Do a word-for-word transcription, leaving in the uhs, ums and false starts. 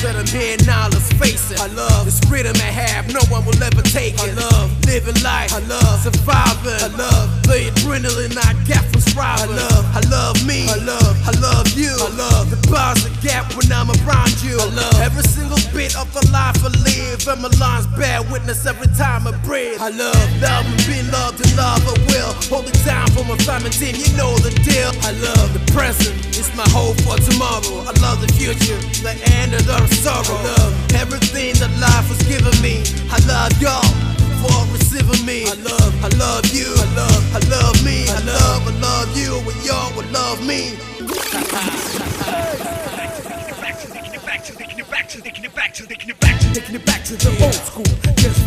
that I'm here now, let's face it. I love the freedom I have, no one will ever take it. I love living life, I love surviving, I love the adrenaline I get from striving. I love, I love me, I love, I love you. I love the bars that gap when I'm around you. I love every single bit of the life I live, and my lines bear witness every time I breathe. I love love and being loved and love I will hold it down for my family team, you know the deal. I love the present, it's my hope for tomorrow. I love the future, the end of the sorrow. I love everything that life has given me. I love y'all for receiving me. I love, I love you. I love, I love me. I love, I love you, and y'all will love me. Taking it back to, taking it back to, taking it back to, taking it back to, taking it back to the old school.